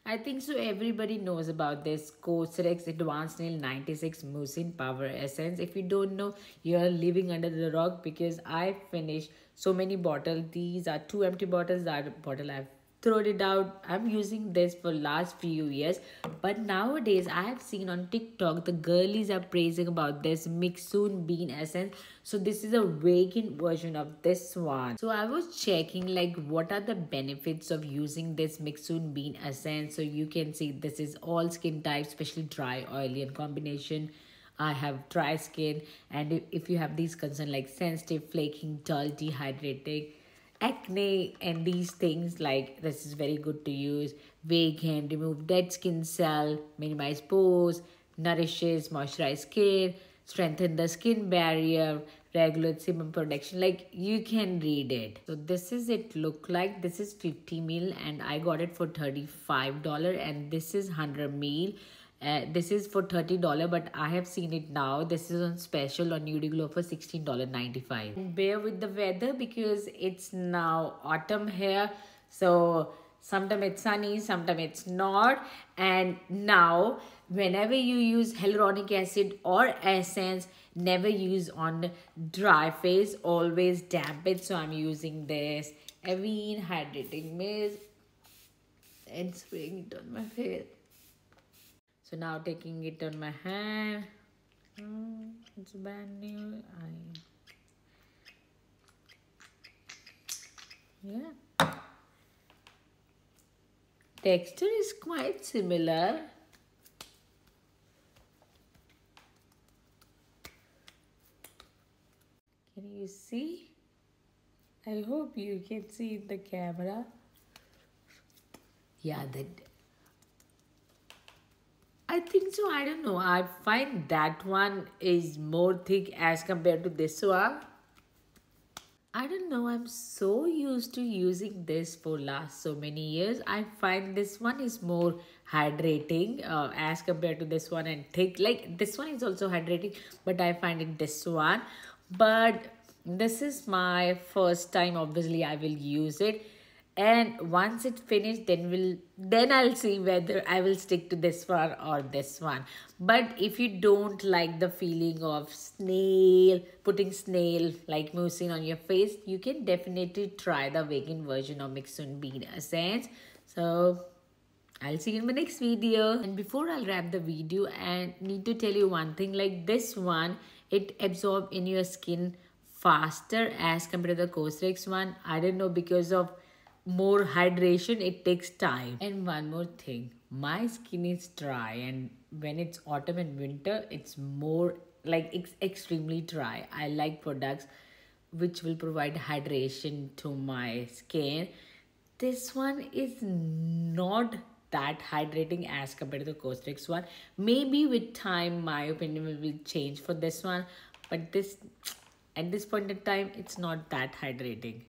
I think so. Everybody knows about this Cosrx Advanced Nail 96 Mucin Power Essence. If you don't know, you're living under the rock because I finished so many bottles. These are two empty bottles. That bottle I've thrown it out. I'm using this for last few years, but nowadays I have seen on TikTok the girlies are praising about this Mixun Bean Essence. So this is a vegan version of this one. So I was checking like what are the benefits of using this Mixun Bean Essence. So you can see this is all skin types, especially dry, oily, and combination. I have dry skin, and if you have these concerns like sensitive, flaking, dull, dehydrating, acne, and these things, like this is very good to use. Vegan, remove dead skin cell, minimize pores, nourishes, moisturize skin, strengthen the skin barrier, regulate sebum production. Like you can read it. So this is it look like. This is 50 ml and I got it for $35, and this is 100 ml. This is for $30, but I have seen it now. This is on special on Udiglo for $16.95. And bear with the weather because it's now autumn here. So sometimes it's sunny, sometimes it's not. And now whenever you use hyaluronic acid or essence, never use on dry face, always damp it. So I'm using this Avene Hydrating Mist and spraying it on my face. So now taking it on my hand. It's brand new. Yeah. Texture is quite similar. Can you see? I hope you can see in the camera. Yeah, that. I think so. I don't know. I find that one is more thick as compared to this one. I don't know. I'm so used to using this for last so many years. I find this one is more hydrating as compared to this one, and thick. Like this one is also hydrating, but I find it this one. But this is my first time. Obviously, I will use it, and once it's finished, then I'll see whether I will stick to this one or this one. But if you don't like the feeling of putting snail like mucin on your face, you can definitely try the vegan version of Mixun Bean Essence. So I'll see you in my next video. And before I'll wrap the video, I need to tell you one thing. Like this one, it absorbs in your skin faster as compared to the Cosrx one. I don't know, because of more hydration, it takes time. And one more thing, my skin is dry, and when it's autumn and winter, it's more like it's extremely dry. I like products which will provide hydration to my skin. This one is not that hydrating as compared to the Cosrx one. Maybe with time my opinion will change for this one, but this at this point in time it's not that hydrating.